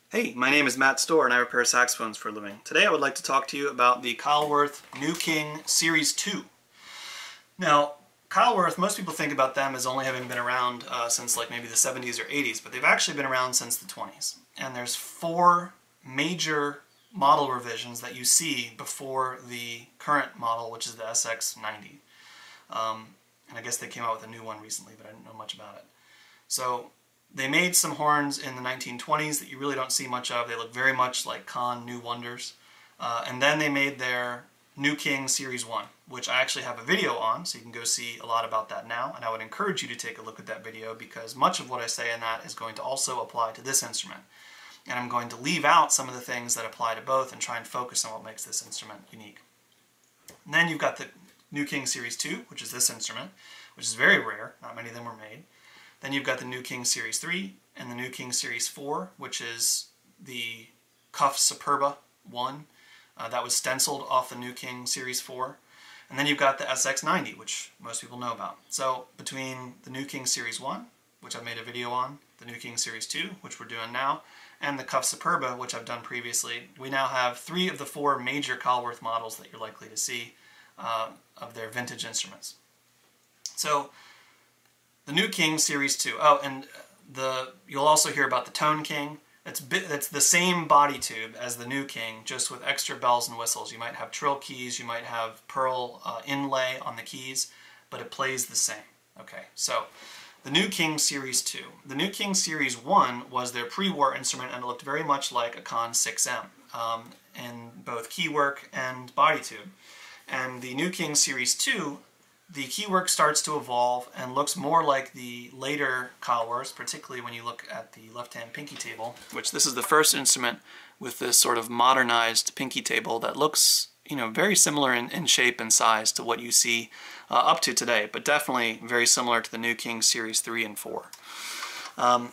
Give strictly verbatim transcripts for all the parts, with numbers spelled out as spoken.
Hey, my name is Matt Stohrer and I repair saxophones for a living. Today I would like to talk to you about the Keilwerth New King Series two. Now, Keilwerth, most people think about them as only having been around uh, since like maybe the seventies or eighties, but they've actually been around since the twenties. And there's four major model revisions that you see before the current model, which is the S X ninety. Um, and I guess they came out with a new one recently, but I didn't know much about it. So they made some horns in the nineteen twenties that you really don't see much of. They look very much like Kahn New Wonders. Uh, and then they made their New King Series one, which I actually have a video on, so you can go see a lot about that now. And I would encourage you to take a look at that video because much of what I say in that is going to also apply to this instrument. And I'm going to leave out some of the things that apply to both and try and focus on what makes this instrument unique. And then you've got the New King Series two, which is this instrument, which is very rare. Not many of them were made. Then you've got the New King Series three and the New King Series four, which is the Cuff Superba one. Uh, that was stenciled off the New King Series four. And then you've got the S X ninety, which most people know about. So between the New King Series one, which I've made a video on, the New King Series two, which we're doing now, and the Cuff Superba, which I've done previously, we now have three of the four major Keilwerth models that you're likely to see uh, of their vintage instruments. So the New King Series two. Oh, and the you'll also hear about the Tone King. It's, it's the same body tube as the New King, just with extra bells and whistles. You might have trill keys, you might have pearl uh, inlay on the keys, but it plays the same. Okay, so the New King Series two. The New King Series one was their pre-war instrument, and it looked very much like a Kahn six M um, in both keywork and body tube. And the New King Series two, the keywork starts to evolve and looks more like the later Keilwerths, particularly when you look at the left-hand pinky table, which this is the first instrument with this sort of modernized pinky table that looks, you know, very similar in, in shape and size to what you see uh, up to today, but definitely very similar to the New King Series three and four. Um,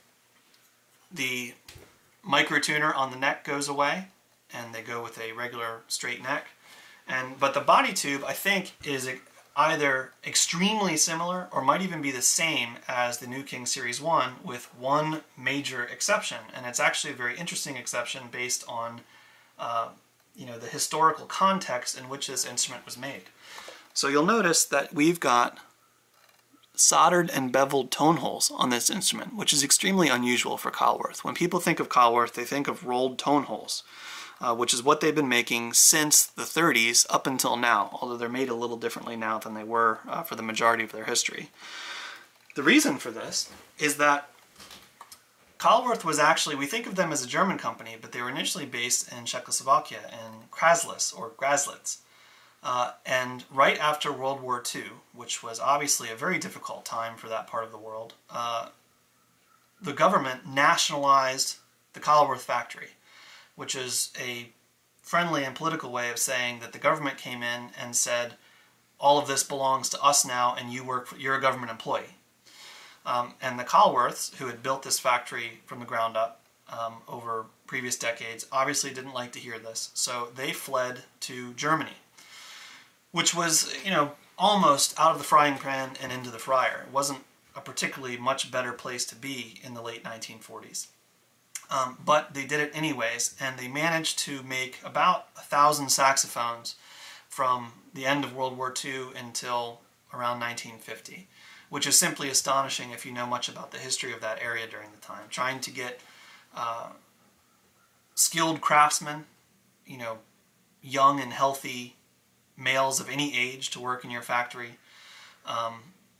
the microtuner on the neck goes away, and they go with a regular straight neck. And but the body tube, I think, is a, either extremely similar or might even be the same as the New King Series one, with one major exception, and it's actually a very interesting exception based on uh, you know, the historical context in which this instrument was made. So you'll notice that we've got soldered and beveled tone holes on this instrument, which is extremely unusual for Keilwerth. When people think of Keilwerth, they think of rolled tone holes. Uh, which is what they've been making since the thirties up until now, although they're made a little differently now than they were uh, for the majority of their history. The reason for this is that Keilwerth was actually, we think of them as a German company, but they were initially based in Czechoslovakia, in Kraslice, or Graslitz. Uh, and right after World War Two, which was obviously a very difficult time for that part of the world, uh, the government nationalized the Keilwerth factory, which is a friendly and political way of saying that the government came in and said, all of this belongs to us now and you work for, you're a government employee. Um, and the Keilwerths, who had built this factory from the ground up um, over previous decades, obviously didn't like to hear this. So they fled to Germany, which was, you know, almost out of the frying pan and into the fryer. It wasn't a particularly much better place to be in the late nineteen forties. Um, but they did it anyways, and they managed to make about a thousand saxophones from the end of World War Two until around nineteen fifty, which is simply astonishing if you know much about the history of that area during the time. Trying to get uh, skilled craftsmen, you know, young and healthy males of any age to work in your factory. Um,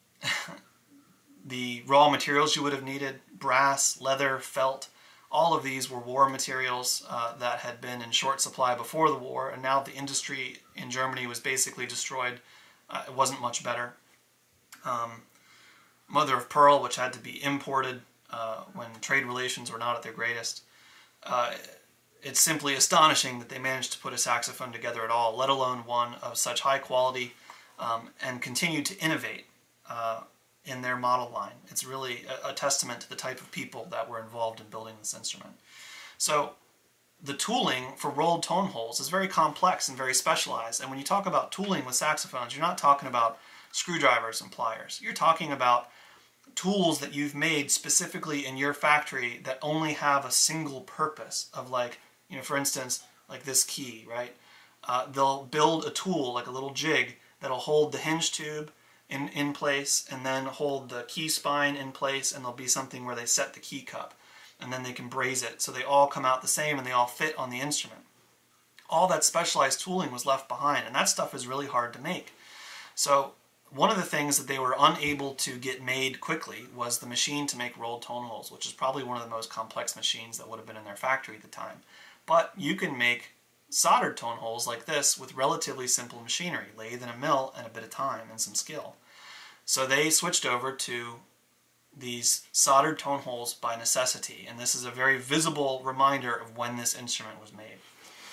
the raw materials you would have needed, brass, leather, felt, all of these were war materials uh, that had been in short supply before the war, and now the industry in Germany was basically destroyed. Uh, it wasn't much better. Um, mother of pearl, which had to be imported uh, when trade relations were not at their greatest. Uh, it's simply astonishing that they managed to put a saxophone together at all, let alone one of such high quality, um, and continue to innovate uh, in their model line. It's really a, a testament to the type of people that were involved in building this instrument. So the tooling for rolled tone holes is very complex and very specialized, and when you talk about tooling with saxophones, you're not talking about screwdrivers and pliers. You're talking about tools that you've made specifically in your factory that only have a single purpose of, like, you know, for instance, like this key, right? Uh, they'll build a tool, like a little jig, that'll hold the hinge tube in, in place and then hold the key spine in place, and there'll be something where they set the key cup and then they can braze it so they all come out the same and they all fit on the instrument. All that specialized tooling was left behind, and that stuff is really hard to make. So one of the things that they were unable to get made quickly was the machine to make rolled tone holes, which is probably one of the most complex machines that would have been in their factory at the time. But you can make soldered tone holes like this with relatively simple machinery, lathe and a mill and a bit of time and some skill. So they switched over to these soldered tone holes by necessity, and this is a very visible reminder of when this instrument was made.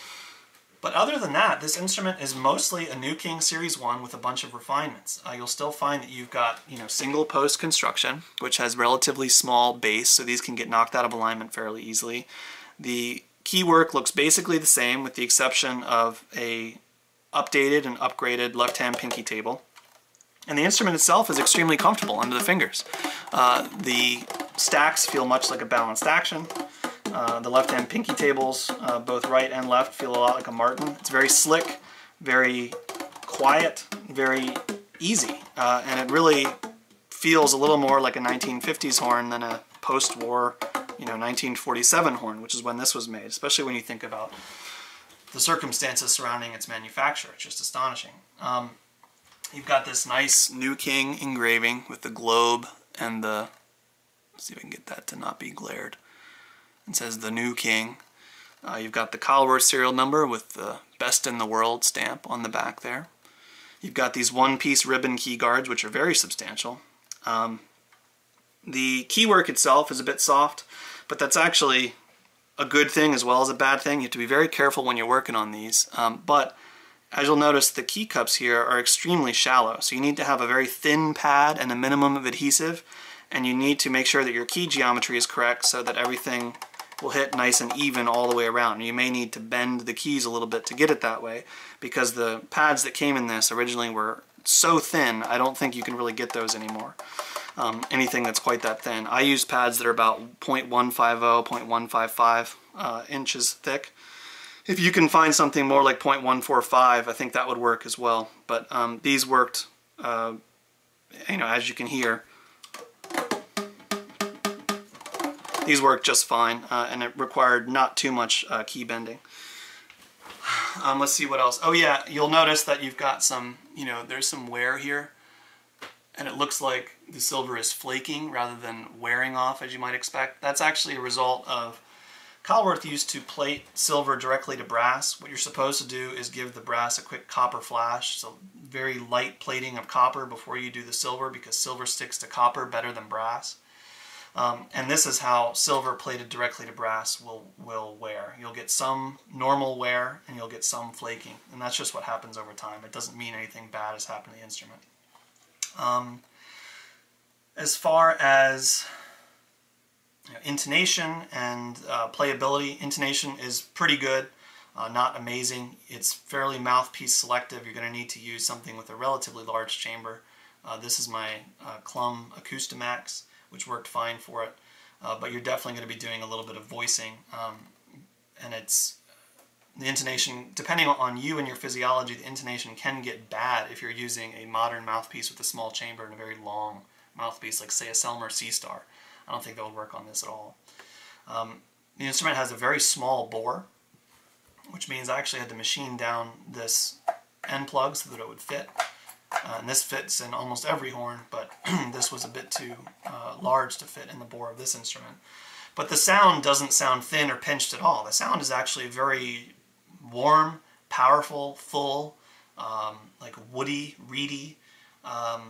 But other than that, this instrument is mostly a New King Series one with a bunch of refinements. Uh, you'll still find that you've got, you know, single post construction, which has relatively small bass, so these can get knocked out of alignment fairly easily. The key work looks basically the same, with the exception of a updated and upgraded left-hand pinky table. And the instrument itself is extremely comfortable under the fingers. Uh, the stacks feel much like a balanced action. Uh, the left-hand pinky tables, uh, both right and left, feel a lot like a Martin. It's very slick, very quiet, very easy, uh, and it really feels a little more like a nineteen fifties horn than a post-war, you know, nineteen forty-seven horn, which is when this was made, especially when you think about the circumstances surrounding its manufacture. It's just astonishing. Um, you've got this nice New King engraving with the globe and the, let's see if I can get that to not be glared. It says the New King. Uh, you've got the Keilwerth serial number with the Best in the World stamp on the back there. You've got these one-piece ribbon key guards, which are very substantial. Um, the keywork itself is a bit soft, but that's actually a good thing as well as a bad thing. You have to be very careful when you're working on these. Um, but as you'll notice, the key cups here are extremely shallow, so you need to have a very thin pad and a minimum of adhesive, and you need to make sure that your key geometry is correct so that everything will hit nice and even all the way around. You may need to bend the keys a little bit to get it that way, because the pads that came in this originally were so thin, I don't think you can really get those anymore. Um, anything that's quite that thin. I use pads that are about zero point one five zero, zero point one five five uh, inches thick. If you can find something more like zero point one four five, I think that would work as well. But um, these worked, uh, you know, as you can hear, these work just fine, uh, and it required not too much uh, key bending. Um, let's see what else. Oh yeah, you'll notice that you've got some, you know, there's some wear here, and it looks like the silver is flaking rather than wearing off, as you might expect. That's actually a result of Keilwerth used to plate silver directly to brass. What you're supposed to do is give the brass a quick copper flash, so very light plating of copper before you do the silver, because silver sticks to copper better than brass. Um, and this is how silver plated directly to brass will, will wear. You'll get some normal wear and you'll get some flaking. And that's just what happens over time. It doesn't mean anything bad has happened to the instrument. Um, as far as you know, intonation and uh, playability, intonation is pretty good, uh, not amazing. It's fairly mouthpiece selective. You're going to need to use something with a relatively large chamber. Uh, this is my uh, Clum Acoustimax, which worked fine for it, uh, but you're definitely going to be doing a little bit of voicing, um, and it's the intonation, depending on you and your physiology, the intonation can get bad if you're using a modern mouthpiece with a small chamber and a very long mouthpiece, like say a Selmer C-Star. I don't think that would work on this at all. Um, the instrument has a very small bore, which means I actually had to machine down this end plug so that it would fit. Uh, and this fits in almost every horn, but this was a bit too uh, large to fit in the bore of this instrument. But the sound doesn't sound thin or pinched at all. The sound is actually very warm, powerful, full, um, like woody, reedy, um,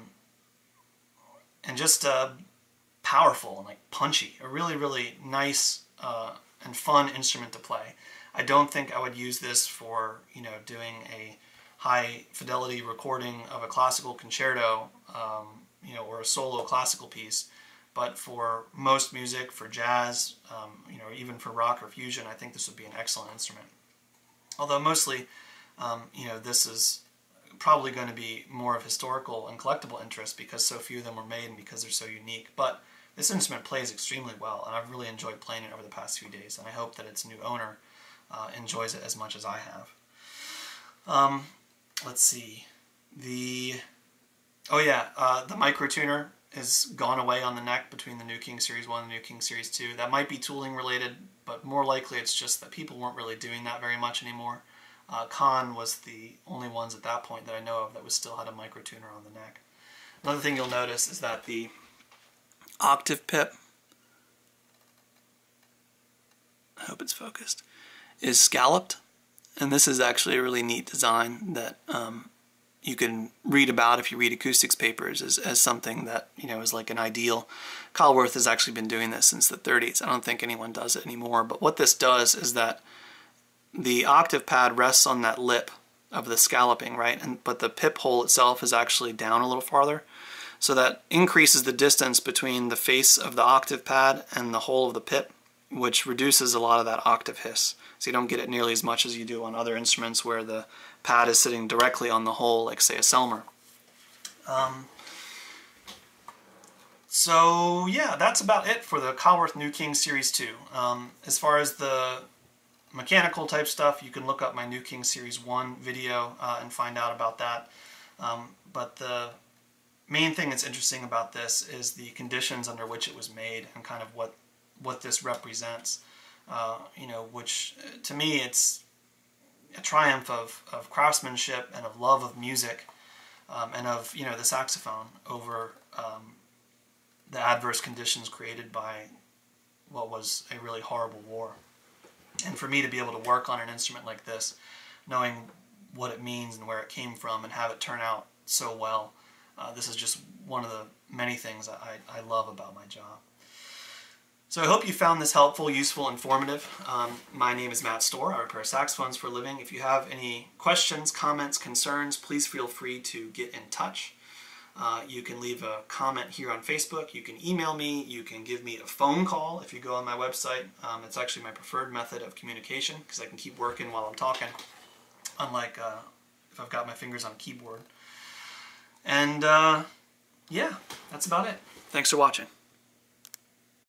and just uh, powerful and like punchy. A really, really nice uh, and fun instrument to play. I don't think I would use this for, you know, doing a high fidelity recording of a classical concerto, um, you know, or a solo classical piece, but for most music, for jazz, um, you know, even for rock or fusion, I think this would be an excellent instrument. Although mostly, um, you know, this is probably going to be more of historical and collectible interest because so few of them were made and because they're so unique. But this instrument plays extremely well, and I've really enjoyed playing it over the past few days, and I hope that its new owner uh, enjoys it as much as I have. Um, let's see. The oh yeah, uh, the micro tuner is gone away on the neck between the New King Series one and the New King Series two. That might be tooling related, but more likely it's just that people weren't really doing that very much anymore. Uh, Kahn was the only ones at that point that I know of that was still had a micro tuner on the neck. Another thing you'll notice is that the octave pip, I hope it's focused, is scalloped, and this is actually a really neat design that um, you can read about if you read acoustics papers as, as something that, you know, is like an ideal. Keilwerth has actually been doing this since the thirties. I don't think anyone does it anymore, but what this does is that the octave pad rests on that lip of the scalloping, right? And but the pip hole itself is actually down a little farther. So that increases the distance between the face of the octave pad and the hole of the pip, which reduces a lot of that octave hiss. So you don't get it nearly as much as you do on other instruments where the pad is sitting directly on the hole, like say a Selmer. Um, so yeah, that's about it for the Keilwerth New King Series two. Um, as far as the mechanical type stuff, you can look up my New King Series one video uh, and find out about that. Um, but the main thing that's interesting about this is the conditions under which it was made and kind of what what this represents. Uh, you know, which to me it's a triumph of, of craftsmanship and of love of music um, and of, you know, the saxophone over um, the adverse conditions created by what was a really horrible war. And for me to be able to work on an instrument like this, knowing what it means and where it came from and have it turn out so well, uh, this is just one of the many things I, I love about my job. So I hope you found this helpful, useful, informative. Um, my name is Matt Stohrer. I repair saxophones for a living. If you have any questions, comments, concerns, please feel free to get in touch. Uh, you can leave a comment here on Facebook. You can email me. You can give me a phone call if you go on my website. Um, it's actually my preferred method of communication because I can keep working while I'm talking, unlike uh, if I've got my fingers on a keyboard. And uh, yeah, that's about it. Thanks for watching.